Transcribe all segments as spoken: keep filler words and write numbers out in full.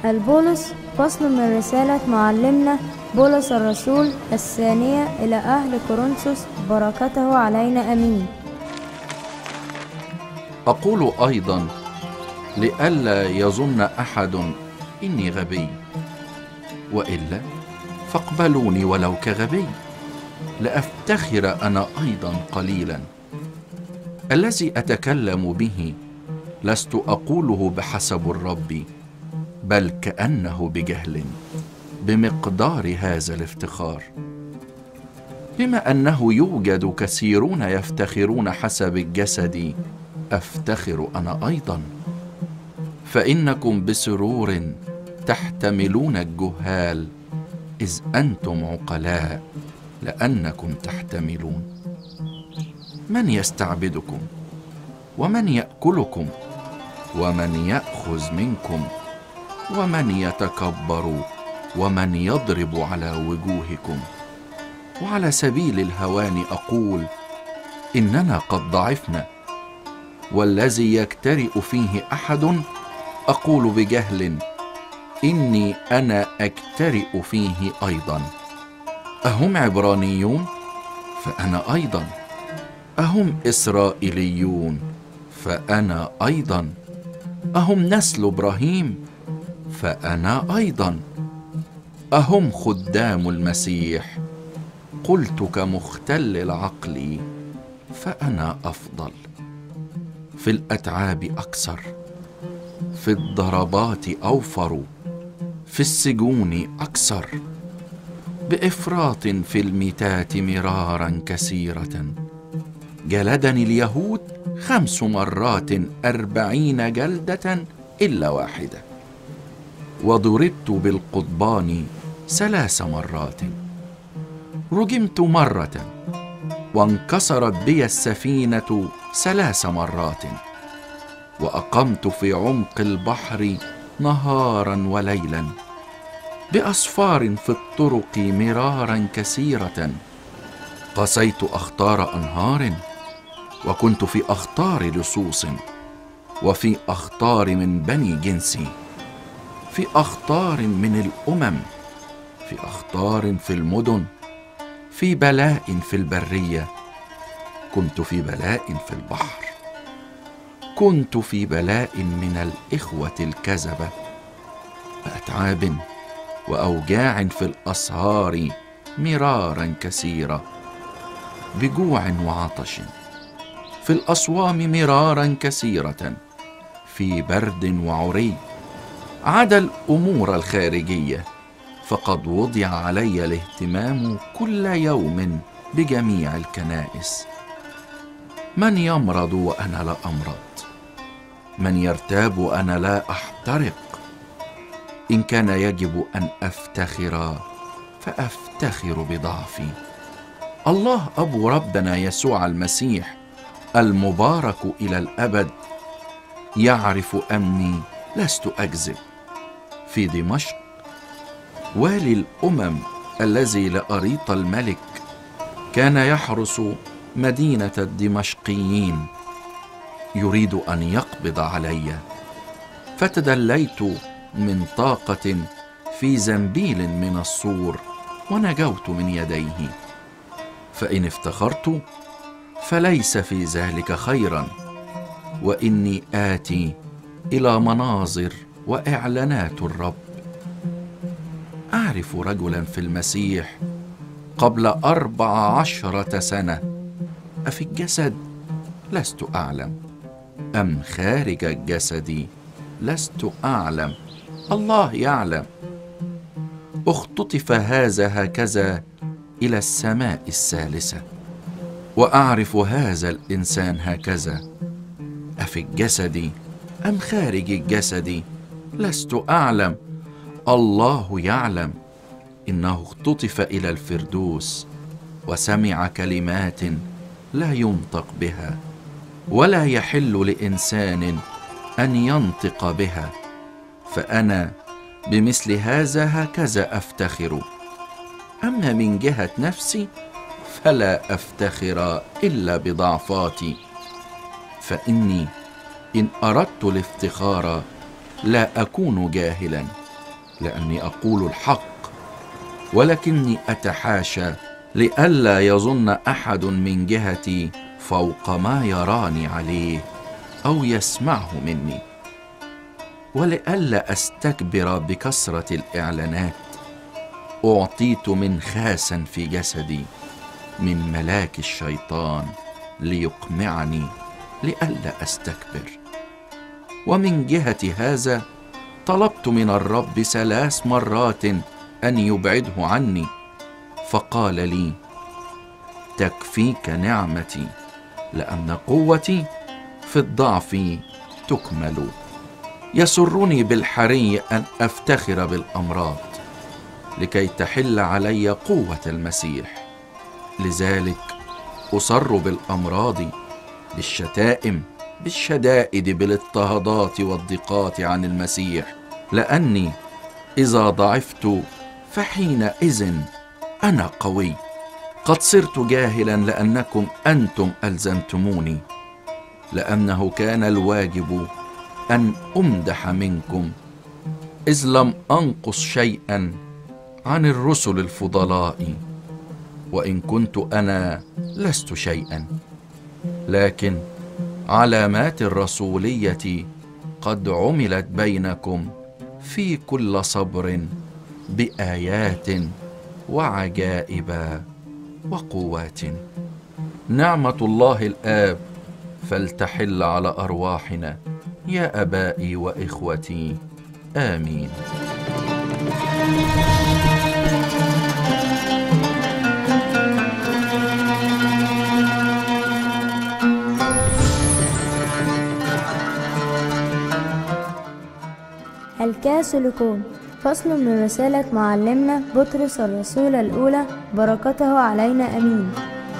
البولس فصل من رسالة معلمنا بولس الرسول الثانية إلى أهل كورنثوس، بركته علينا أمين. أقول أيضا لئلا يظن أحد إني غبي، وإلا فاقبلوني ولو كغبي، لأفتخر أنا أيضا قليلا. الذي أتكلم به لست أقوله بحسب الرب، بل كأنه بجهل بمقدار هذا الافتخار، بما أنه يوجد كثيرون يفتخرون حسب الجسد، أفتخر أنا أيضا. فإنكم بسرور تحتملون الجهال، إذ أنتم عقلاء لأنكم تحتملون. من يستعبدكم؟ ومن يأكلكم؟ ومن يأخذ منكم؟ ومن يتكبر؟ ومن يضرب على وجوهكم؟ وعلى سبيل الهوان أقول إننا قد ضعفنا. والذي يجترئ فيه أحد أقول بجهل إني أنا أجترئ فيه أيضا. أهم عبرانيون؟ فأنا أيضا. أهم إسرائيليون؟ فأنا أيضا. أهم نسل إبراهيم؟ فأنا أيضا. أهم خدام المسيح؟ قلت كمختل العقل، فأنا أفضل. في الأتعاب أكثر، في الضربات أوفر، في السجون أكثر، بإفراط في الميتات مرارا كثيرة. جلدني اليهود خمس مرات أربعين جلدة إلا واحدة، وضربت بالقضبان ثلاث مرات، رجمت مرة، وانكسرت بي السفينة ثلاث مرات، وأقمت في عمق البحر نهارا وليلا، بأسفار في الطرق مرارا كثيرة. قسيت أخطار أنهار، وكنت في أخطار لصوص، وفي أخطار من بني جنسي، في أخطار من الأمم، في أخطار في المدن، في بلاء في البرية، كنت في بلاء في البحر، كنت في بلاء من الإخوة الكذبة، بأتعاب وأوجاع في الأسهار مرارا كثيرة، بجوع وعطش، في الأصوام مرارا كثيرة، في برد وعري، عدا الأمور الخارجية، فقد وضع علي الاهتمام كل يوم بجميع الكنائس. من يمرض وأنا لا أمرض؟ من يرتاب وأنا لا أحترق؟ إن كان يجب أن أفتخر فأفتخر بضعفي. الله أبو ربنا يسوع المسيح المبارك إلى الأبد يعرف أني لست أكذب. في دمشق والي الأمم الذي لأريط الملك كان يحرس مدينة الدمشقيين، يريد أن يقبض علي، فتدليت من طاقة في زنبيل من السور ونجوت من يديه. فإن افتخرت فليس في ذلك خيرا، وإني آتي إلى مناظر وإعلانات الرب. أعرف رجلا في المسيح قبل أربع عشرة سنة، أفي الجسد لست أعلم أم خارج الجسد لست أعلم، الله يعلم. اختطف هذا هكذا إلى السماء الثالثة، وأعرف هذا الإنسان هكذا، أفي الجسد أم خارج الجسد لست أعلم، الله يعلم. إنه اختطف إلى الفردوس، وسمع كلمات لا ينطق بها، ولا يحل لإنسان أن ينطق بها. فأنا بمثل هذا هكذا أفتخر. أما من جهة نفسي فلا أفتخر إلا بضعفاتي، فإني إن أردت الافتخار لا أكون جاهلا، لأني أقول الحق، ولكني أتحاشى لئلا يظن أحد من جهتي فوق ما يراني عليه أو يسمعه مني، ولئلا أستكبر بكثرة الإعلانات. أعطيت منخاسا في جسدي من ملاك الشيطان ليقمعني لئلا أستكبر. ومن جهة هذا طلبت من الرب ثلاث مرات أن يبعده عني، فقال لي: تكفيك نعمتي، لأن قوتي في الضعف تكمل. يسرني بالحري أن أفتخر بالأمراض، لكي تحل علي قوة المسيح. لذلك أصر بالأمراض، بالشتائم، بالشدائد، بالاضطهادات والضيقات عن المسيح، لأني إذا ضعفت فحينئذ أنا قوي. قد صرت جاهلا لأنكم أنتم ألزمتموني، لأنه كان الواجب أن أمدح منكم، إذ لم أنقص شيئا عن الرسل الفضلاء، وإن كنت أنا لست شيئا، لكن علامات الرسولية قد عملت بينكم في كل صبر بآيات وعجائب وقوات. نعمة الله الآب فلتحل على أرواحنا يا أبائي وإخوتي، آمين. الكاثوليكون، فصل من رسالة معلمنا بطرس الرسول الأولى، بركته علينا أمين.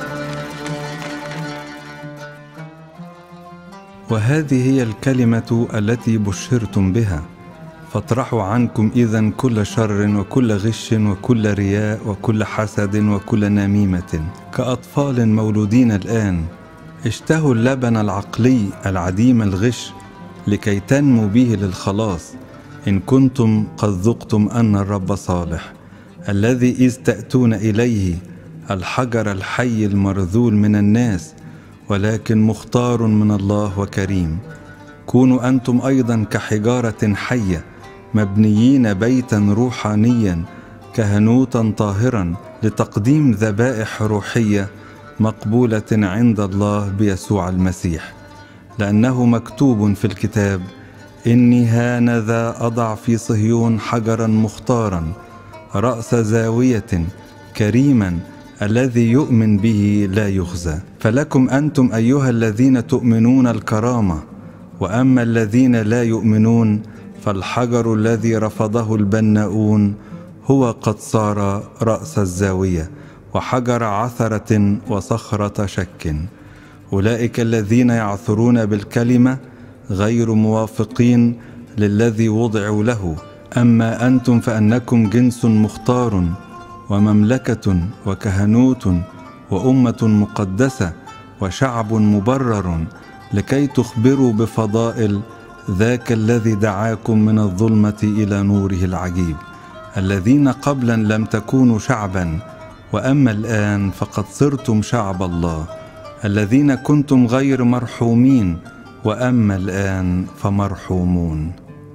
وهذه هي الكلمة التي بشرتم بها، فاطرحوا عنكم إذن كل شر وكل غش وكل رياء وكل حسد وكل نميمة، كأطفال مولودين الآن. اشتهوا اللبن العقلي العديم الغش لكي تنموا به للخلاص، إن كنتم قد ذقتم أن الرب صالح، الذي إذ تأتون إليه الحجر الحي المرذول من الناس، ولكن مختار من الله وكريم. كونوا أنتم أيضا كحجارة حية مبنيين بيتا روحانيا كهنوتا طاهرا لتقديم ذبائح روحية مقبولة عند الله بيسوع المسيح، لأنه مكتوب في الكتاب: إني هانذا أضع في صهيون حجرا مختارا رأس زاوية كريما، الذي يؤمن به لا يخزى. فلكم أنتم أيها الذين تؤمنون الكرامة، وأما الذين لا يؤمنون فالحجر الذي رفضه البناؤون هو قد صار رأس الزاوية وحجر عثرة وصخرة شك. أولئك الذين يعثرون بالكلمة غير موافقين للذي وضعوا له، أما أنتم فأنكم جنس مختار ومملكة وكهنوت وأمة مقدسة وشعب مبرر، لكي تخبروا بفضائل ذاك الذي دعاكم من الظلمة إلى نوره العجيب، الذين قبلا لم تكونوا شعبا، وأما الآن فقد صرتم شعب الله، الذين كنتم غير مرحومين، وأما الآن فمرحومون.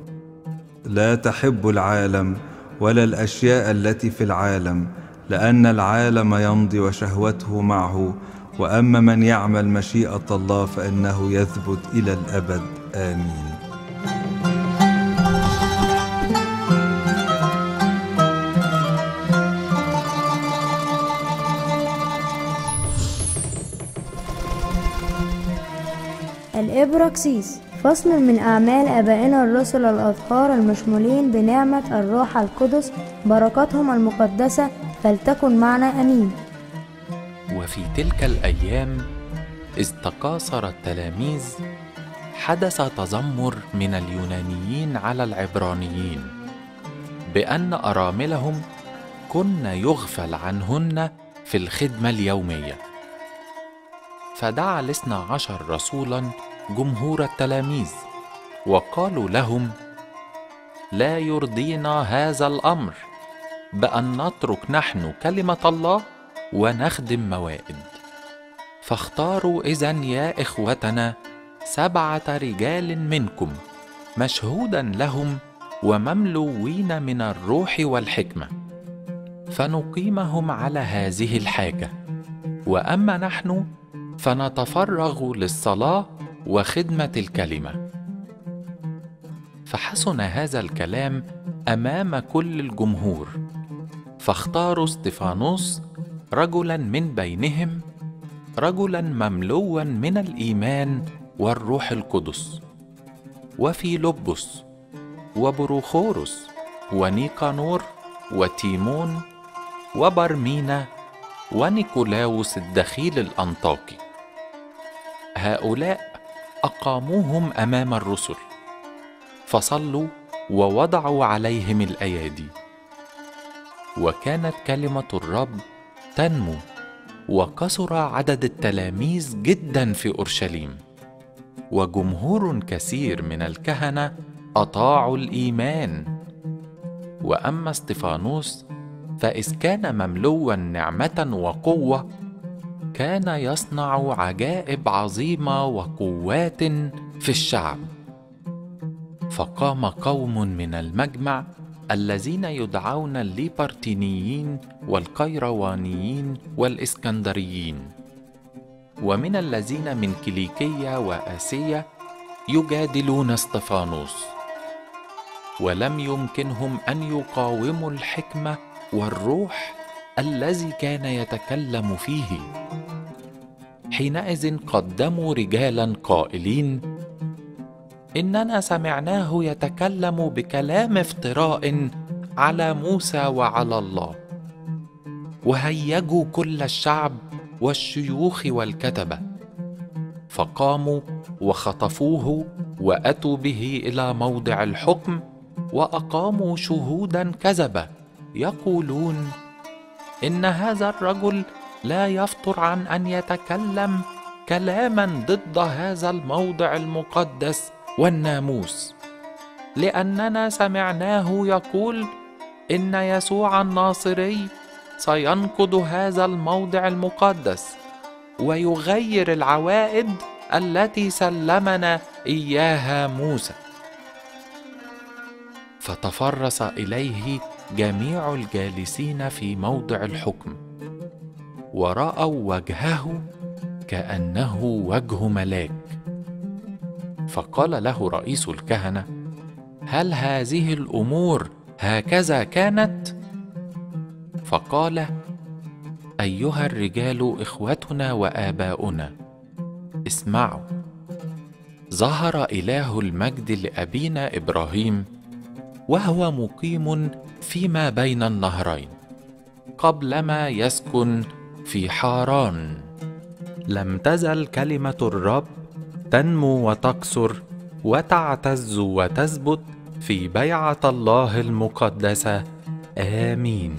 لا تحبوا العالم ولا الأشياء التي في العالم، لأن العالم يمضي وشهوته معه، وأما من يعمل مشيئة الله فإنه يثبت إلى الأبد. آمين. الإبراكسيس، فصل من أعمال آبائنا الرسل الأطهار المشمولين بنعمة الروح القدس، بركاتهم المقدسة فلتكن معنا آمين. وفي تلك الأيام إذ تكاثر التلاميذ، حدث تذمر من اليونانيين على العبرانيين بأن أراملهم كن يغفل عنهن في الخدمة اليومية. فدعا الاثنى عشر رسولا جمهور التلاميذ وقالوا لهم: لا يرضينا هذا الأمر بأن نترك نحن كلمة الله ونخدم موائد. فاختاروا إذن يا إخوتنا سبعة رجال منكم مشهودا لهم ومملوين من الروح والحكمة، فنقيمهم على هذه الحاجة. وأما نحن فنتفرغ للصلاة وخدمة الكلمة. فحسن هذا الكلام أمام كل الجمهور، فاختاروا استفانوس رجلا من بينهم، رجلا مملوا من الإيمان والروح القدس، وفيلبس وبروخورس ونيقانور وتيمون وبرمينا ونيكولاوس الدخيل الأنطاكي. هؤلاء أقاموهم أمام الرسل، فصلوا ووضعوا عليهم الأيادي. وكانت كلمة الرب تنمو، وكثر عدد التلاميذ جدا في أورشليم، وجمهور كثير من الكهنة أطاعوا الإيمان. وأما استفانوس فإذ كان مملوا نعمة وقوة، كان يصنع عجائب عظيمة وقوات في الشعب. فقام قوم من المجمع الذين يدعون الليبرتينيين والقيروانيين والإسكندريين، ومن الذين من كيليكية وآسيا يجادلون استفانوس، ولم يمكنهم أن يقاوموا الحكمة والروح الذي كان يتكلم فيه. حينئذ قدموا رجالا قائلين: إننا سمعناه يتكلم بكلام افتراء على موسى وعلى الله. وهيجوا كل الشعب والشيوخ والكتبة، فقاموا وخطفوه وأتوا به إلى موضع الحكم، وأقاموا شهودا كذبة يقولون: إن هذا الرجل لا يفطر عن أن يتكلم كلاما ضد هذا الموضع المقدس والناموس، لأننا سمعناه يقول إن يسوع الناصري سينقض هذا الموضع المقدس ويغير العوائد التي سلمنا إياها موسى. فتفرس إليه جميع الجالسين في موضع الحكم، ورأوا وجهه كأنه وجه ملاك. فقال له رئيس الكهنة: هل هذه الأمور هكذا كانت؟ فقال: أيها الرجال إخوتنا وآباؤنا، اسمعوا. ظهر إله المجد لأبينا إبراهيم وهو مقيم فيما بين النهرين، قبلما يسكن في حاران. لم تزل كلمة الرب تنمو وتكثر وتعتز وتثبت في بيعة الله المقدسة. آمين.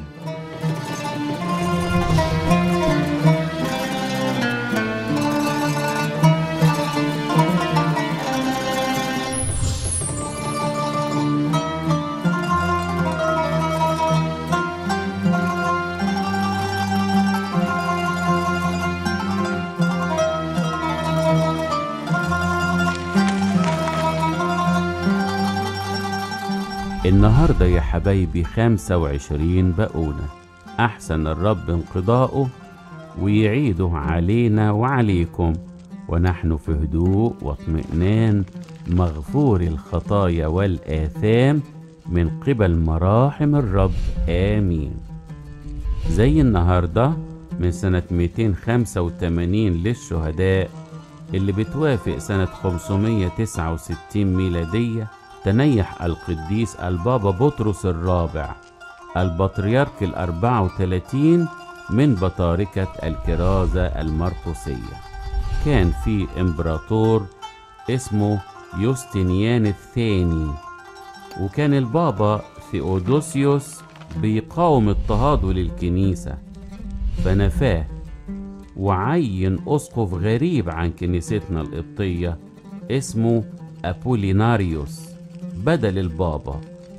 النهاردة يا حبايبي خمسة وعشرين بقونة، أحسن الرب انقضاؤه ويعيده علينا وعليكم، ونحن في هدوء واطمئنان مغفور الخطايا والآثام من قبل مراحم الرب. آمين. زي النهاردة من سنة مئتين وخمسة وثمانين للشهداء اللي بتوافق سنة خمسمائة وتسعة وستين ميلادية، تنيح القديس البابا بطرس الرابع البطريرك الأربعة وثلاثين من بطاركة الكرازة المرقسية. كان في إمبراطور اسمه يوستينيان الثاني، وكان البابا ثيودوسيوس بيقاوم اضطهاده للكنيسة، فنفاه وعين أسقف غريب عن كنيستنا القبطية اسمه أبوليناريوس بدل البابا،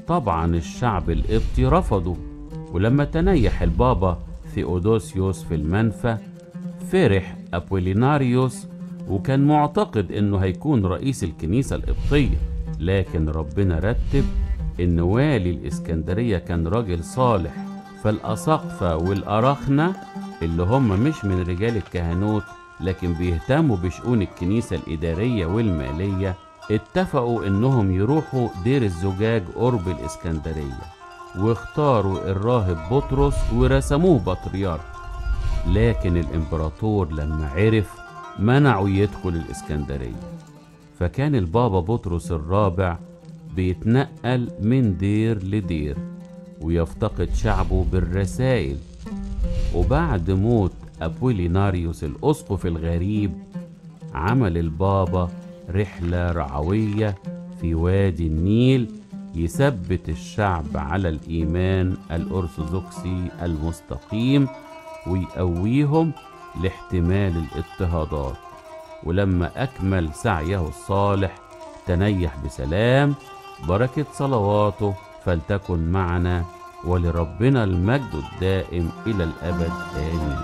طبعا الشعب القبطي رفضه. ولما تنيح البابا ثيودوسيوس في المنفى فرح أبوليناريوس، وكان معتقد انه هيكون رئيس الكنيسة القبطية، لكن ربنا رتب ان والي الاسكندرية كان راجل صالح، فالأساقفة والأراخنة اللي هم مش من رجال الكهنوت لكن بيهتموا بشؤون الكنيسة الإدارية والمالية اتفقوا انهم يروحوا دير الزجاج قرب الاسكندرية، واختاروا الراهب بطرس ورسموه بطريرك. لكن الامبراطور لما عرف منعوا يدخل الاسكندرية، فكان البابا بطرس الرابع بيتنقل من دير لدير ويفتقد شعبه بالرسائل. وبعد موت أبوليناريوس الأسقف الغريب عمل البابا رحلة رعوية في وادي النيل يثبت الشعب على الإيمان الأرثوذكسي المستقيم ويقويهم لاحتمال الاضطهادات. ولما أكمل سعيه الصالح تنيح بسلام. بركة صلواته فلتكن معنا، ولربنا المجد الدائم إلى الأبد آمين.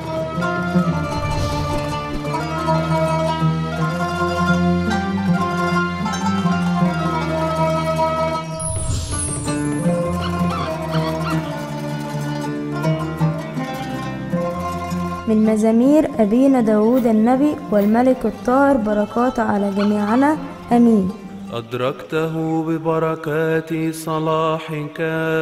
من مزامير أبينا داود النبي والملك الطاهر، بركات على جميعنا آمين. أدركته ببركات صلاحك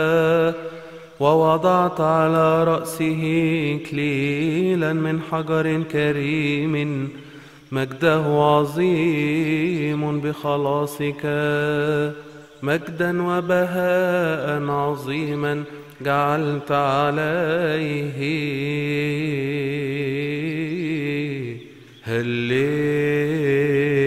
ووضعت على رأسه إكليلا من حجر كريم، مجده عظيم بخلاصك، مجدا وبهاء عظيما جعلت عليه. هللويا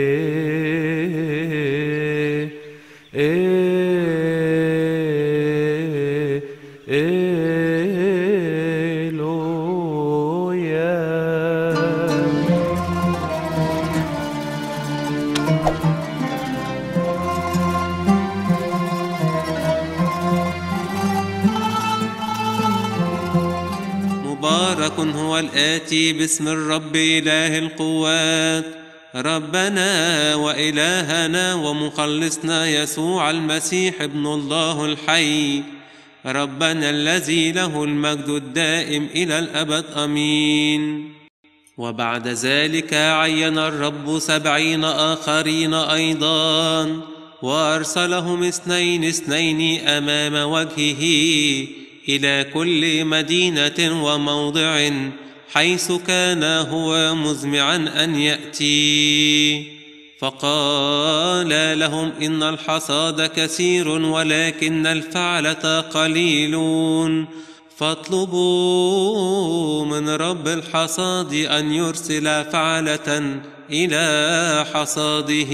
مبارك هو الآتي باسم الرب إله القوات، ربنا وإلهنا ومخلصنا يسوع المسيح ابن الله الحي، ربنا الذي له المجد الدائم إلى الأبد آمين. وبعد ذلك عين الرب سبعين آخرين أيضا، وأرسلهم اثنين اثنين أمام وجهه إلى كل مدينة وموضع حيث كان هو مزمعا أن يأتي. فقال لهم إن الحصاد كثير ولكن الفعلة قليلون، فاطلبوا من رب الحصاد أن يرسل فعلة إلى حصاده.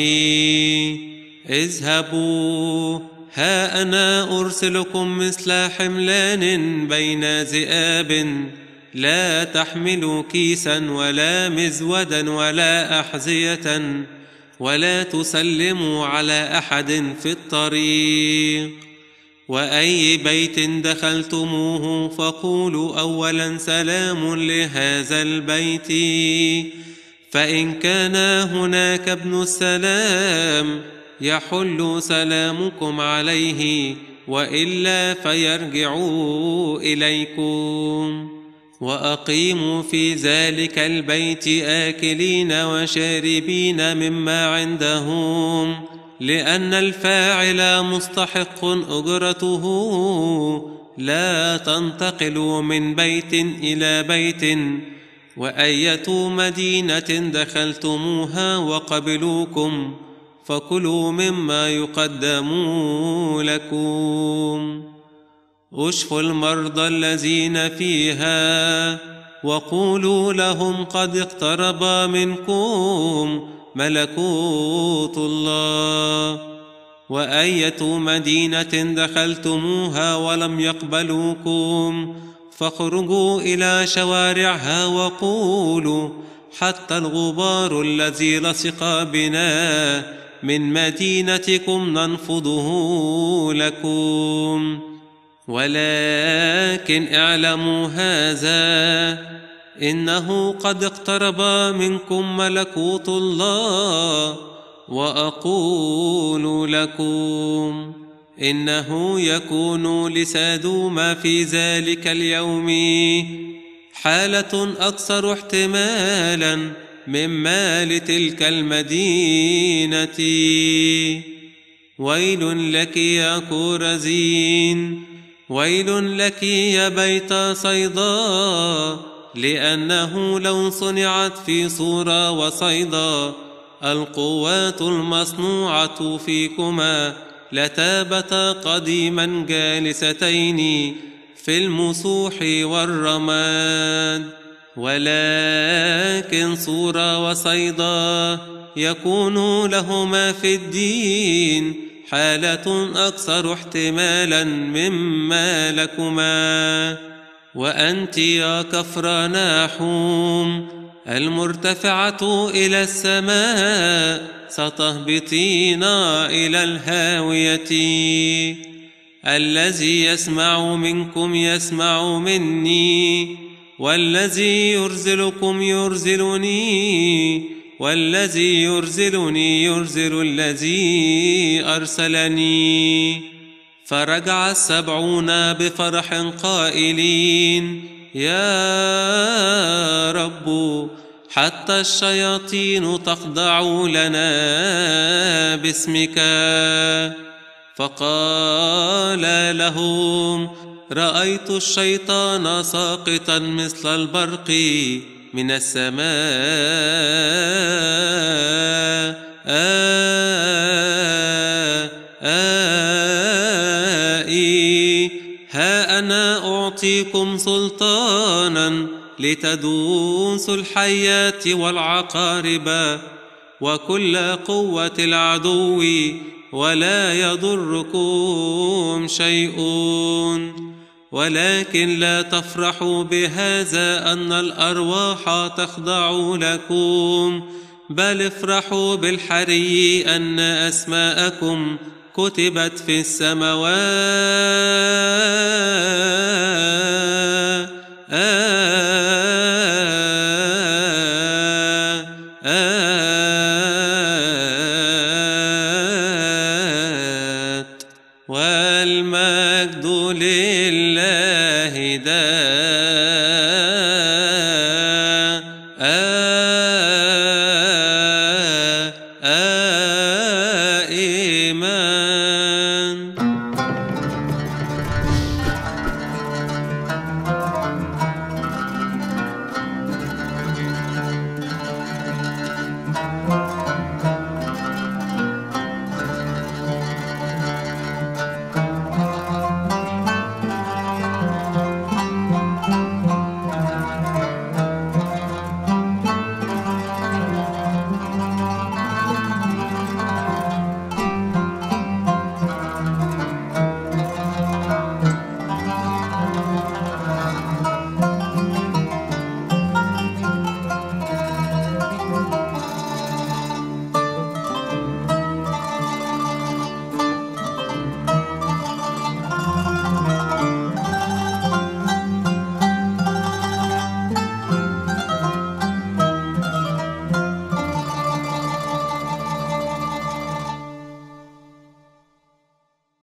اذهبوا، ها أنا أرسلكم مثل حملان بين ذئاب، لا تحملوا كيسا ولا مزودا ولا أحذية، ولا تسلموا على أحد في الطريق. وأي بيت دخلتموه فقولوا أولا سلام لهذا البيت، فإن كان هناك ابن السلام يحل سلامكم عليه، وإلا فيرجعوا إليكم. وأقيموا في ذلك البيت آكلين وشاربين مما عندهم، لأن الفاعل مستحق أجرته. لا تنتقلوا من بيت إلى بيت، وأية مدينة دخلتموها وقبلوكم فكلوا مما يقدم لكم. اشفوا المرضى الذين فيها، وقولوا لهم قد اقترب منكم ملكوت الله. وأية مدينة دخلتموها ولم يقبلوكم فاخرجوا إلى شوارعها وقولوا حتى الغبار الذي لصق بنا من مدينتكم ننفضه لكم. ولكن اعلموا هذا، إنه قد اقترب منكم ملكوت الله. وأقول لكم إنه يكون لسادوم في ذلك اليوم حالة أكثر احتمالا مما لتلك المدينة. ويل لك يا كورزين، ويل لك يا بيت صيدا، لأنه لو صنعت في صورة وصيدا القوات المصنوعة فيكما لتابتا قديما جالستين في المسوح والرماد. ولكن صورة وصيدا يكون لهما في الدين حالة أكثر احتمالا مما لكما. وأنت يا كفرناحوم المرتفعة إلى السماء ستهبطين إلى الهاوية. الذي يسمع منكم يسمع مني، والذي يرزلكم يرزلني، والذي يرزلني يرزل الذي أرسلني. فرجع السبعون بفرح قائلين: يا رب، حتى الشياطين تخضع لنا باسمك. فقال لهم: رأيت الشيطان ساقطا مثل البرق من السماء. آه آه آه ها أنا أعطيكم سلطانا لتدوسوا الحيات والعقارب وكل قوة العدو، ولا يضركم شيء. ولكن لا تفرحوا بهذا أن الأرواح تخضع لكم، بل افرحوا بالحري أن أسماءكم كتبت في السماوات. والمجد لله دائما.